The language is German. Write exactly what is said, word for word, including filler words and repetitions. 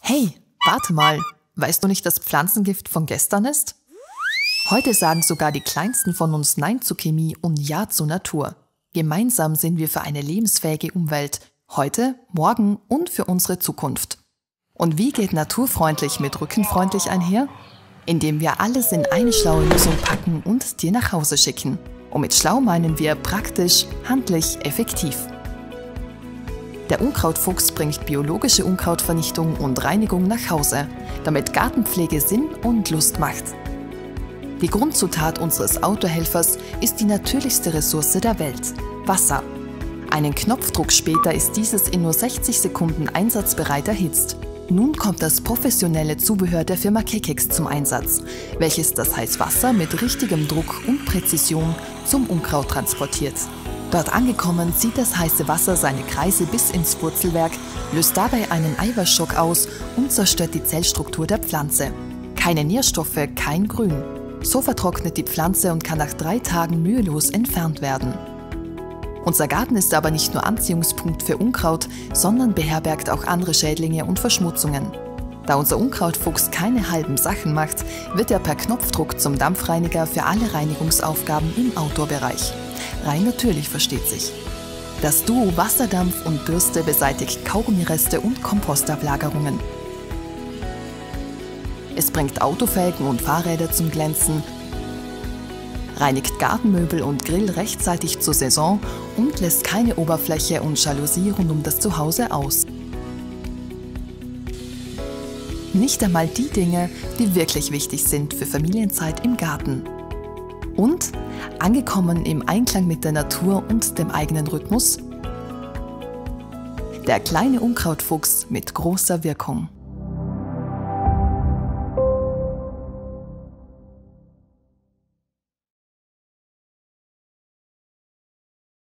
Hey, warte mal, weißt du nicht, dass Pflanzengift von gestern ist? Heute sagen sogar die Kleinsten von uns Nein zu Chemie und Ja zur Natur. Gemeinsam sind wir für eine lebensfähige Umwelt, heute, morgen und für unsere Zukunft. Und wie geht naturfreundlich mit rückenfreundlich einher? Indem wir alles in eine schlaue Lösung packen und dir nach Hause schicken. Und mit schlau meinen wir praktisch, handlich, effektiv. Der Unkrautfuchs bringt biologische Unkrautvernichtung und Reinigung nach Hause, damit Gartenpflege Sinn und Lust macht. Die Grundzutat unseres Autohelfers ist die natürlichste Ressource der Welt: Wasser. Einen Knopfdruck später ist dieses in nur sechzig Sekunden einsatzbereit erhitzt. Nun kommt das professionelle Zubehör der Firma Kekex zum Einsatz, welches das Heißwasser mit richtigem Druck und Präzision zum Unkraut transportiert. Dort angekommen zieht das heiße Wasser seine Kreise bis ins Wurzelwerk, löst dabei einen Eiweißschock aus und zerstört die Zellstruktur der Pflanze. Keine Nährstoffe, kein Grün. So vertrocknet die Pflanze und kann nach drei Tagen mühelos entfernt werden. Unser Garten ist aber nicht nur Anziehungspunkt für Unkraut, sondern beherbergt auch andere Schädlinge und Verschmutzungen. Da unser Unkrautfuchs keine halben Sachen macht, wird er per Knopfdruck zum Dampfreiniger für alle Reinigungsaufgaben im Outdoor-Bereich. Rein natürlich, versteht sich. Das Duo Wasserdampf und Bürste beseitigt Kaugummireste und Kompostablagerungen. Es bringt Autofelgen und Fahrräder zum Glänzen, reinigt Gartenmöbel und Grill rechtzeitig zur Saison und lässt keine Oberfläche und Jalousie rund um das Zuhause aus. Nicht einmal die Dinge, die wirklich wichtig sind für Familienzeit im Garten. Und, angekommen im Einklang mit der Natur und dem eigenen Rhythmus, der kleine Unkrautfuchs mit großer Wirkung.